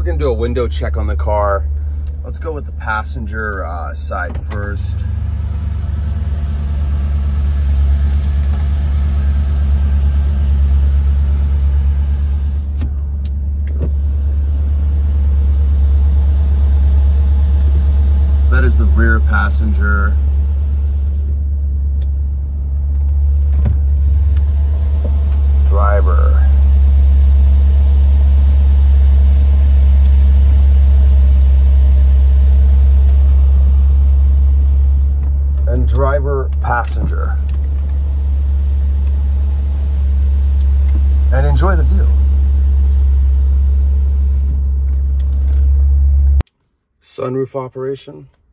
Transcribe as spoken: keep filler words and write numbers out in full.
gonna do a window check on the car. Let's go with the passenger uh, side first. That is the rear passenger. Driver. And driver passenger. And enjoy the view. Sunroof operation.